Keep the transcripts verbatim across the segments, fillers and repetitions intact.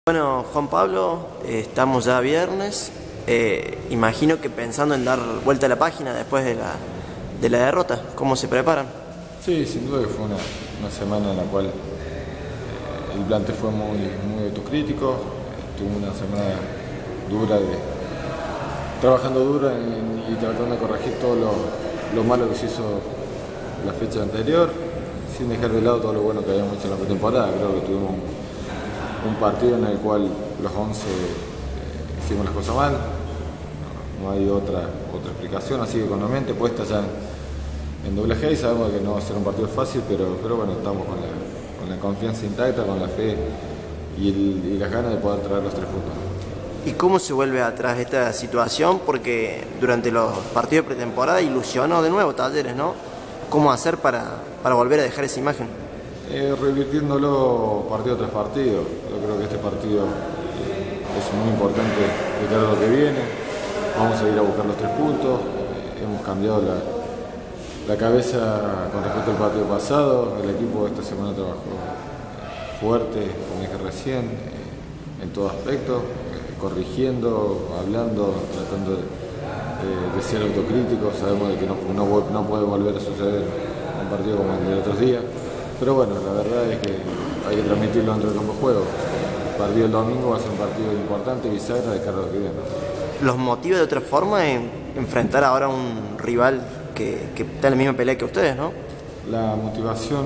Bueno, Juan Pablo, eh, estamos ya viernes. Eh, imagino que pensando en dar vuelta a la página después de la, de la derrota, ¿cómo se preparan? Sí, sin duda que fue una, una semana en la cual eh, el plantel fue muy, muy autocrítico, eh, tuvo una semana dura, de, trabajando duro en, y tratando de corregir todo lo, lo malo que se hizo la fecha anterior, sin dejar de lado todo lo bueno que habíamos hecho en la pretemporada. Creo que tuvimos un, un partido en el cual los once eh, hicimos las cosas mal, no, no hay otra, otra explicación, así que con la mente puesta ya en, en doble G, y sabemos que no va a ser un partido fácil, pero, pero bueno, estamos con la, con la confianza intacta, con la fe y, el, y las ganas de poder traer los tres puntos. ¿Y cómo se vuelve atrás esta situación? Porque durante los partidos de pretemporada ilusionó de nuevo Talleres, ¿no? ¿Cómo hacer para, para volver a dejar esa imagen? Eh, revirtiéndolo partido tras partido. Yo creo que este partido eh, es muy importante de cara a lo que viene. Vamos a ir a buscar los tres puntos. Eh, hemos cambiado la, la cabeza con respecto al partido pasado. El equipo esta semana trabajó fuerte, como dije recién, eh, en todo aspecto, eh, corrigiendo, hablando, tratando de, de, de ser autocríticos. Sabemos de que no, no, no puede volver a suceder un partido como el de otros días. Pero bueno, la verdad es que hay que transmitirlo dentro del campo de juego. El partido del domingo va a ser un partido importante y bisagra de cara a lo que viene. ¿Los motiva de otra forma en enfrentar ahora a un rival que, que está en la misma pelea que ustedes, no? La motivación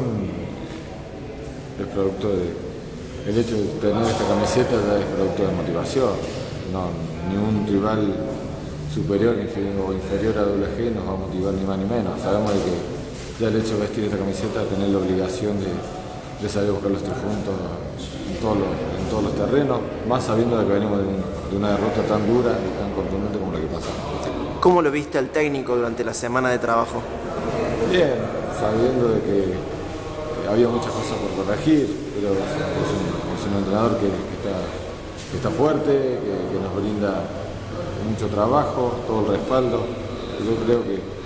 es producto de... El hecho de tener esta camiseta ya es producto de motivación. No, ni un rival superior o inferior a doble G nos va a motivar ni más ni menos. Sabemos de que ya el hecho de vestir esta camiseta, tener la obligación de, de saber buscar los tres puntos en todos, los, en todos los terrenos, más sabiendo de que venimos de, un, de una derrota tan dura y tan contundente como la que pasamos. ¿Cómo lo viste al técnico durante la semana de trabajo? Bien, sabiendo de que había muchas cosas por corregir, pero es, es, un, es un entrenador que, que, está, que está fuerte, que, que nos brinda mucho trabajo, todo el respaldo. Yo creo que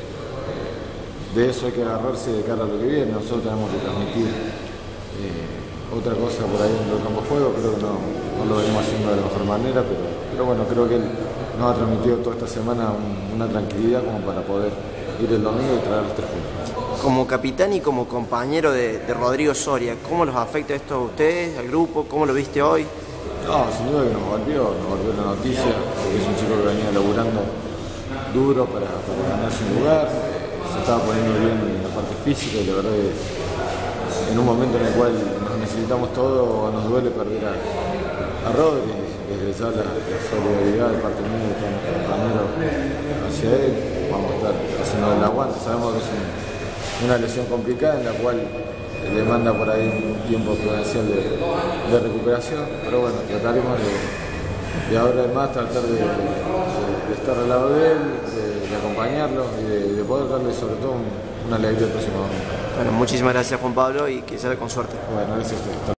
de eso hay que agarrarse de cara a lo que viene. Nosotros tenemos que transmitir eh, otra cosa por ahí dentro del campo de juego. Creo que no, no lo venimos haciendo de la mejor manera, pero, pero bueno, creo que él nos ha transmitido toda esta semana un, una tranquilidad como para poder ir el domingo y traer los tres puntos. Como capitán y como compañero de, de Rodrigo Soria, ¿cómo los afecta esto a ustedes, al grupo? ¿Cómo lo viste hoy? No, sin duda que nos volvió, nos volvió la noticia, porque es un chico que venía laburando duro para, para ganarse un lugar. Se estaba poniendo bien en la parte física y la verdad que en un momento en el cual nos necesitamos todo, nos duele perder a, a Rodri. Desde ya la, la solidaridad de parte mía y de todos nuestros compañeros hacia él. Vamos a estar haciendo el aguante. Sabemos que es un, una lesión complicada en la cual demanda por ahí un tiempo prudencial de, de recuperación, pero bueno, trataremos de, de ahora en más tratar de, de, de estar al lado de él, de, de acompañarlo y de, de poder darle sobre todo un, una alegría el próximo domingo. Bueno, muchísimas gracias Juan Pablo y que sea con suerte. Bueno, gracias a usted.